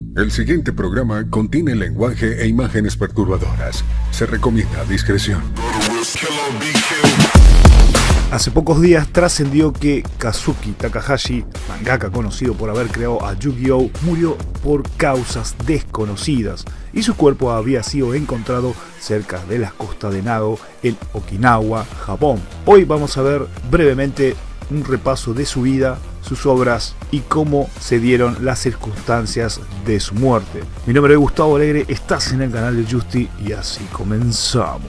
El siguiente programa contiene lenguaje e imágenes perturbadoras. Se recomienda discreción. Hace pocos días trascendió que Kazuki Takahashi, mangaka conocido por haber creado a Yu-Gi-Oh!, murió por causas desconocidas y su cuerpo había sido encontrado cerca de las costas de Nado, en Okinawa, Japón. Hoy vamos a ver brevemente un repaso de su vida, sus obras y cómo se dieron las circunstancias de su muerte. Mi nombre es Gustavo Alegre, estás en el canal de Justi y así comenzamos.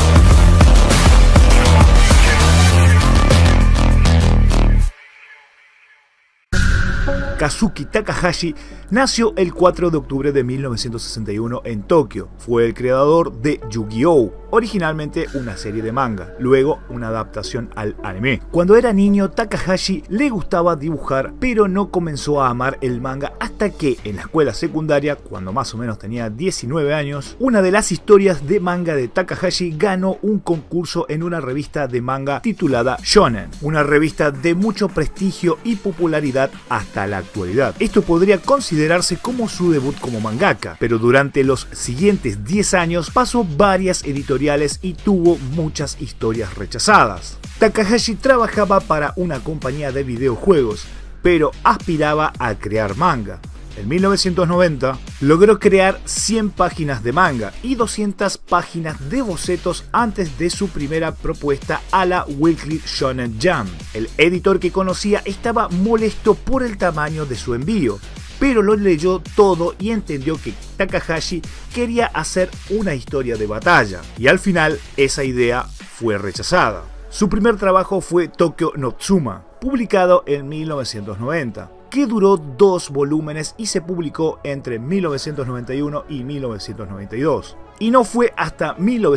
Kazuki Takahashi nació el 4 de octubre de 1961 en Tokio. Fue el creador de Yu-Gi-Oh!, originalmente una serie de manga, luego una adaptación al anime. Cuando era niño, Takahashi le gustaba dibujar, pero no comenzó a amar el manga hasta que en la escuela secundaria, cuando más o menos tenía 19 años, una de las historias de manga de Takahashi ganó un concurso en una revista de manga titulada Shonen, una revista de mucho prestigio y popularidad hasta la actualidad. Esto podría considerarse como su debut como mangaka, pero durante los siguientes 10 años pasó varias editoriales y tuvo muchas historias rechazadas. Takahashi trabajaba para una compañía de videojuegos, pero aspiraba a crear manga. En 1990 logró crear 100 páginas de manga y 200 páginas de bocetos antes de su primera propuesta a la Weekly Shonen Jump. El editor que conocía estaba molesto por el tamaño de su envío, pero lo leyó todo y entendió que Takahashi quería hacer una historia de batalla, y al final esa idea fue rechazada. Su primer trabajo fue Tokyo no Tsuma, publicado en 1990, que duró 2 volúmenes y se publicó entre 1991 y 1992. Y no fue hasta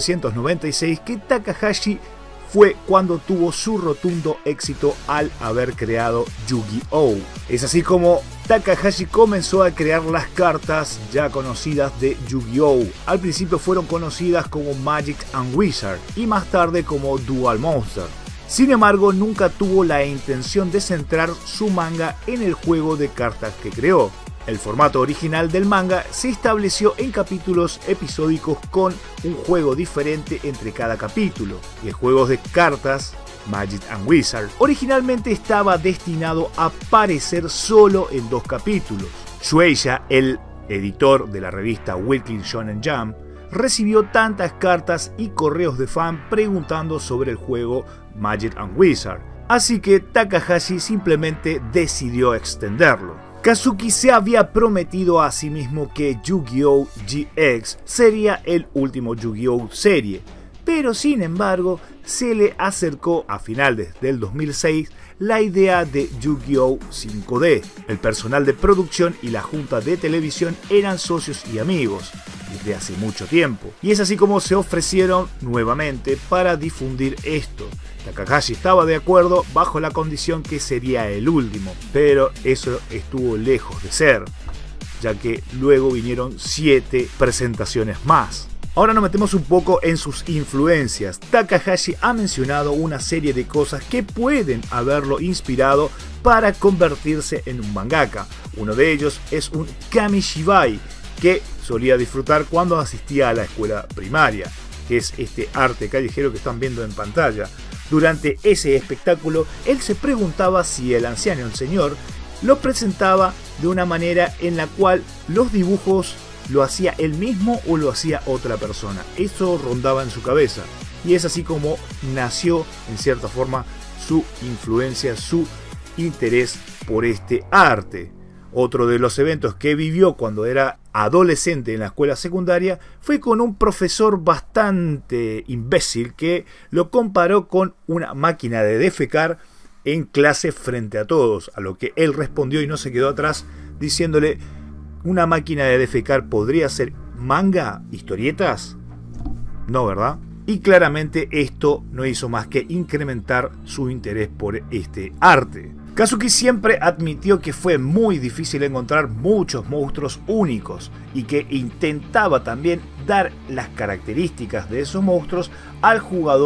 1996 que Takahashi fue cuando tuvo su rotundo éxito al haber creado Yu-Gi-Oh! Es así como Takahashi comenzó a crear las cartas ya conocidas de Yu-Gi-Oh! Al principio fueron conocidas como Magic and Wizard y más tarde como Dual Monster. Sin embargo, nunca tuvo la intención de centrar su manga en el juego de cartas que creó. El formato original del manga se estableció en capítulos episódicos con un juego diferente entre cada capítulo, y el juego de cartas Magic and Wizard originalmente estaba destinado a aparecer solo en 2 capítulos. Shueisha, el editor de la revista Weekly Shonen Jump, recibió tantas cartas y correos de fan preguntando sobre el juego Magic and Wizard, así que Takahashi simplemente decidió extenderlo. Kazuki se había prometido a sí mismo que Yu-Gi-Oh! GX sería el último Yu-Gi-Oh! Serie, pero sin embargo se le acercó a finales del 2006 la idea de Yu-Gi-Oh! 5D. El personal de producción y la junta de televisión eran socios y amigos desde hace mucho tiempo, y es así como se ofrecieron nuevamente para difundir esto. Takahashi estaba de acuerdo bajo la condición que sería el último, pero eso estuvo lejos de ser, ya que luego vinieron 7 presentaciones más. Ahora nos metemos un poco en sus influencias. Takahashi ha mencionado una serie de cosas que pueden haberlo inspirado para convertirse en un mangaka. Uno de ellos es un kamishibai que solía disfrutar cuando asistía a la escuela primaria, que es este arte callejero que están viendo en pantalla. Durante ese espectáculo, él se preguntaba si el anciano, el señor, lo presentaba de una manera en la cual los dibujos lo hacía él mismo o lo hacía otra persona. Eso rondaba en su cabeza, y es así como nació en cierta forma su influencia, su interés por este arte. Otro de los eventos que vivió cuando era adolescente en la escuela secundaria fue con un profesor bastante imbécil que lo comparó con una máquina de defecar en clase frente a todos, a lo que él respondió y no se quedó atrás diciéndole: ¿una máquina de defecar podría ser manga, historietas? No, ¿verdad? Y claramente esto no hizo más que incrementar su interés por este arte. Kazuki siempre admitió que fue muy difícil encontrar muchos monstruos únicos y que intentaba también dar las características de esos monstruos al jugador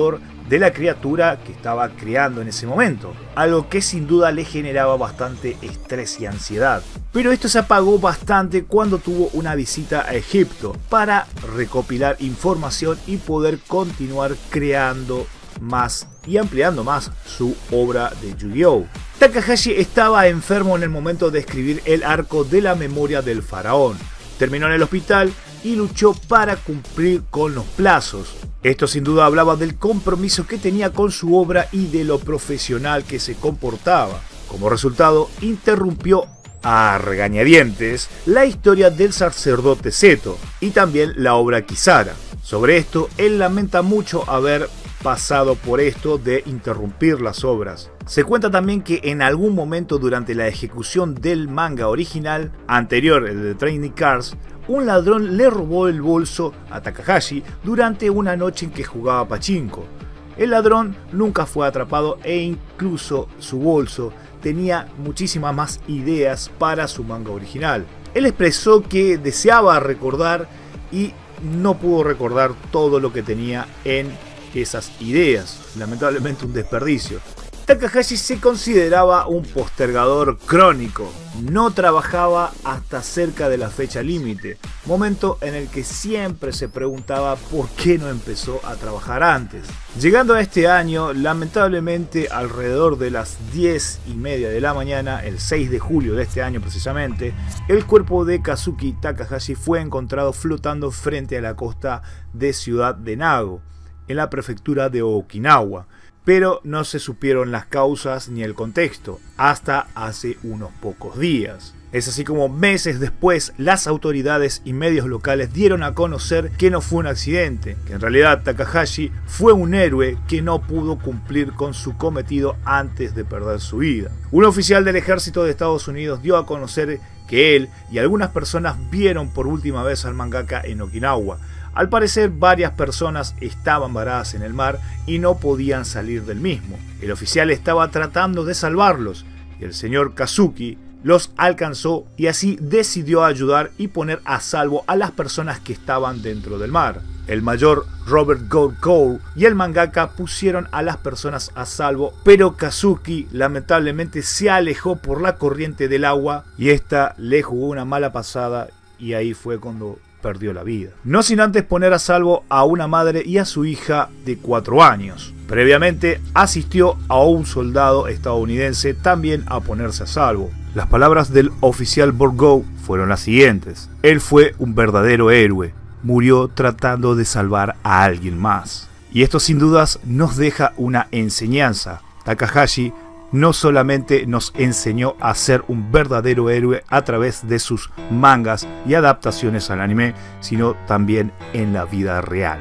de la criatura que estaba creando en ese momento, algo que sin duda le generaba bastante estrés y ansiedad. Pero esto se apagó bastante cuando tuvo una visita a Egipto para recopilar información y poder continuar creando más y ampliando más su obra de Yu-Gi-Oh! Takahashi estaba enfermo en el momento de escribir el arco de la memoria del faraón. Terminó en el hospital y luchó para cumplir con los plazos. Esto sin duda hablaba del compromiso que tenía con su obra y de lo profesional que se comportaba. Como resultado, interrumpió a regañadientes la historia del sacerdote Seto y también la obra Kisara. Sobre esto, él lamenta mucho haber pasado por esto de interrumpir las obras. Se cuenta también que en algún momento durante la ejecución del manga original, anterior, el de Training Cards, un ladrón le robó el bolso a Takahashi durante una noche en que jugaba pachinko. El ladrón nunca fue atrapado e incluso su bolso tenía muchísimas más ideas para su manga original. Él expresó que deseaba recordar y no pudo recordar todo lo que tenía en esas ideas, lamentablemente un desperdicio. Takahashi se consideraba un postergador crónico, no trabajaba hasta cerca de la fecha límite, momento en el que siempre se preguntaba por qué no empezó a trabajar antes. Llegando a este año, lamentablemente alrededor de las 10:30 de la mañana, el 6 de julio de este año precisamente, el cuerpo de Kazuki Takahashi fue encontrado flotando frente a la costa de Ciudad de Nago, en la prefectura de Okinawa, pero no se supieron las causas ni el contexto hasta hace unos pocos días. Es así como meses después las autoridades y medios locales dieron a conocer que no fue un accidente, que en realidad Takahashi fue un héroe que no pudo cumplir con su cometido antes de perder su vida. Un oficial del ejército de Estados Unidos dio a conocer que él y algunas personas vieron por última vez al mangaka en Okinawa. Al parecer varias personas estaban varadas en el mar y no podían salir del mismo. El oficial estaba tratando de salvarlos y el señor Kazuki los alcanzó y así decidió ayudar y poner a salvo a las personas que estaban dentro del mar. El mayor Robert Goldcoe y el mangaka pusieron a las personas a salvo, pero Kazuki lamentablemente se alejó por la corriente del agua y esta le jugó una mala pasada y ahí fue cuando perdió la vida. No sin antes poner a salvo a una madre y a su hija de 4 años. Previamente asistió a un soldado estadounidense también a ponerse a salvo. Las palabras del oficial Borgo fueron las siguientes: él fue un verdadero héroe, murió tratando de salvar a alguien más. Y esto sin dudas nos deja una enseñanza. Takahashi no solamente nos enseñó a ser un verdadero héroe a través de sus mangas y adaptaciones al anime, sino también en la vida real.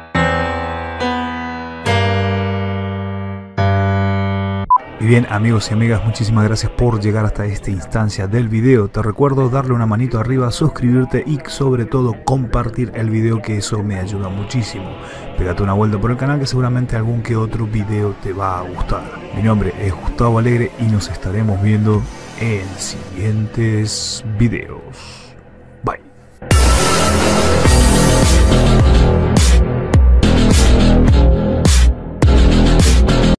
Y bien, amigos y amigas, muchísimas gracias por llegar hasta esta instancia del video. Te recuerdo darle una manito arriba, suscribirte y sobre todo compartir el video, que eso me ayuda muchísimo. Pégate una vuelta por el canal que seguramente algún que otro video te va a gustar. Mi nombre es Gustavo Alegre y nos estaremos viendo en siguientes videos.